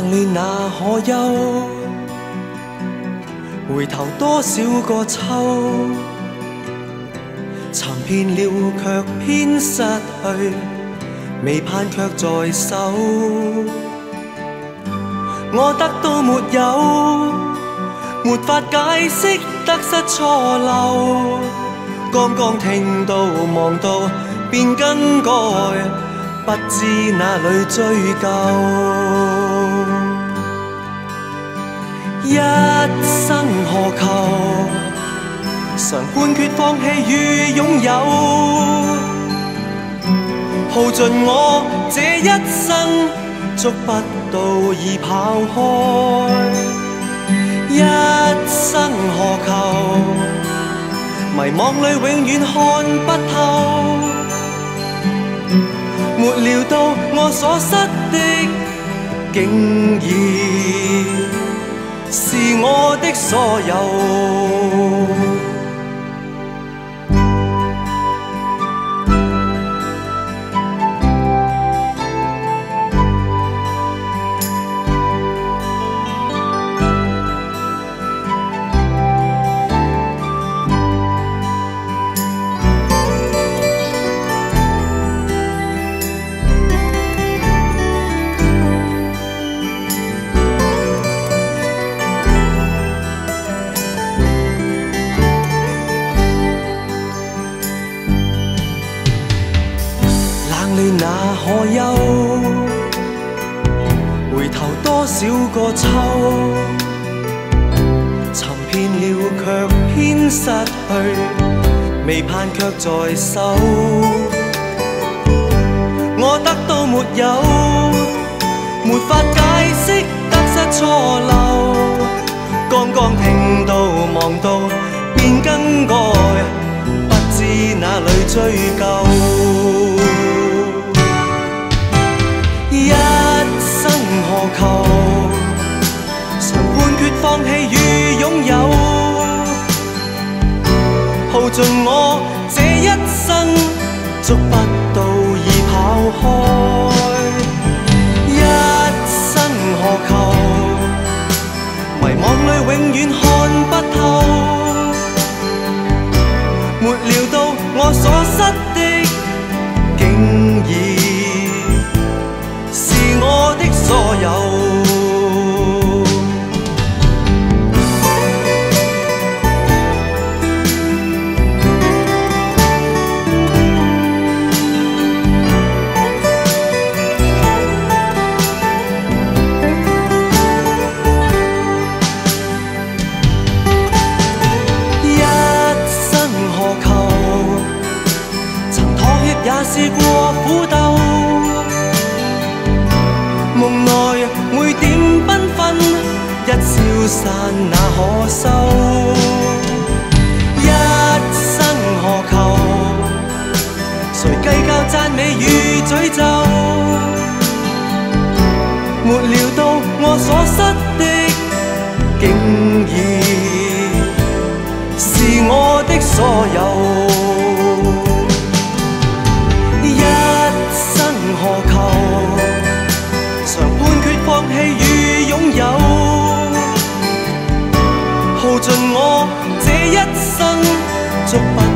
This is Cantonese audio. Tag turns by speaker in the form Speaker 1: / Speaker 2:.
Speaker 1: 冷暖那可休？回頭多少個秋，尋遍了卻偏失去，未盼卻在手。我得到沒有，沒法解釋得失錯漏。剛剛聽到望到便更改，不知哪裏追究。一生何求？常判決放棄與擁有，耗盡我這一生，捉不到已跑開。一生何求？迷惘裏永遠看不透，沒料到我所失的，竟然是我的所有。那可休？回頭多少個秋，尋遍了卻偏失去，未盼卻在手。我得到沒有，沒法解釋得失錯漏。剛剛聽到望到便更改，不知哪裏追究。一生何求？常判決放棄與擁有，耗盡我這一生，捉不到已跑開。一生何求？迷惘裏永遠看不透，沒料到我所失的，竟然我的所有。一生何求？曾妥協也試過苦鬥，夢內每點繽紛，一消散那可收？一生何求？誰計較讚美與詛咒？沒料到我所失的，竟然是我的所有。一生何求？常判決放棄與擁有，耗盡我這一生，捉不